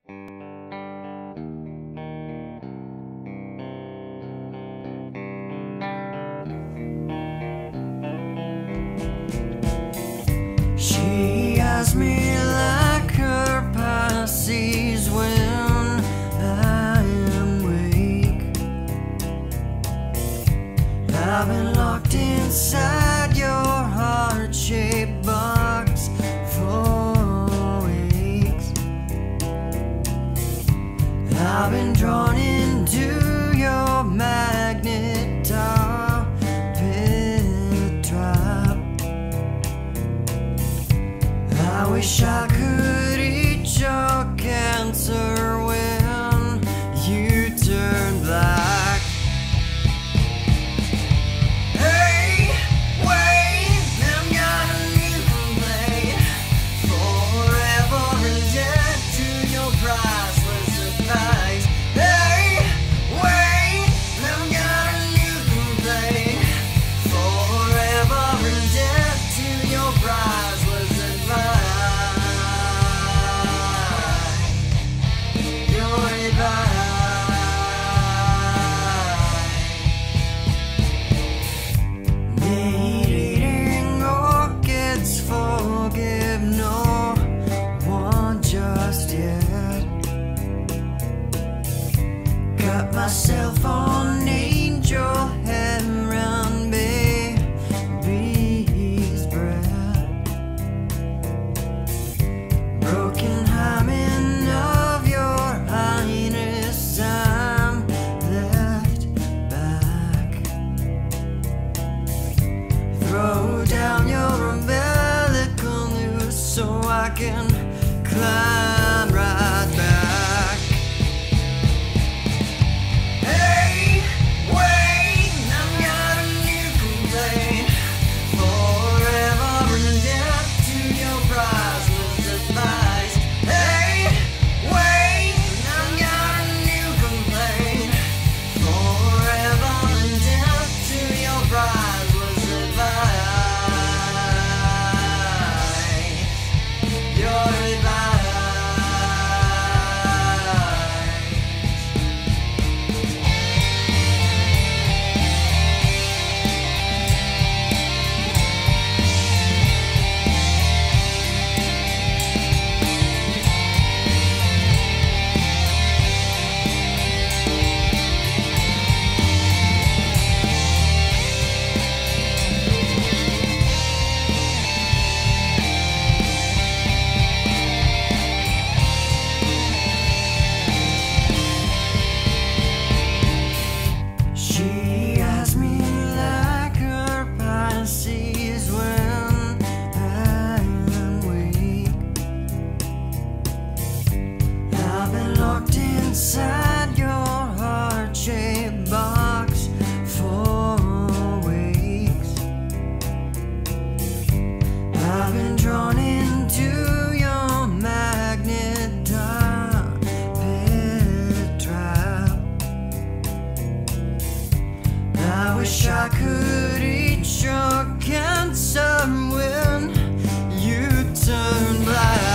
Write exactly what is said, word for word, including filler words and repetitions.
She asked me like her Pisces when I am weak. I've been locked inside your heart-shaped box for weeks. I've been drawn into your magnet top pit trap. I wish I could eat your cancer when you turn black. Hey, wait, I've got a new complaint. Forever indebted to your priceless advice. Hey, wait, I've got a new complaint. Forever indebted to your priceless advice. Needing orchids, forgive no one just yet. Cut myself on angel head round baby's breath. Broken hymen of your highness, I'm left back. Throw down your umbilical noose so I can climb right back. Hey, wait, I've got a new complaint. Forever indebted to your priceless advice. Hey, wait, I've got a new complaint. Forever indebted to your priceless advice. Your advice. She asked me like her Pisces when I am weak. I've been locked inside your heart-shaped box for weeks. I've been drawn into your magnet top pit trap. I wish I could eat your cancer when you turn black.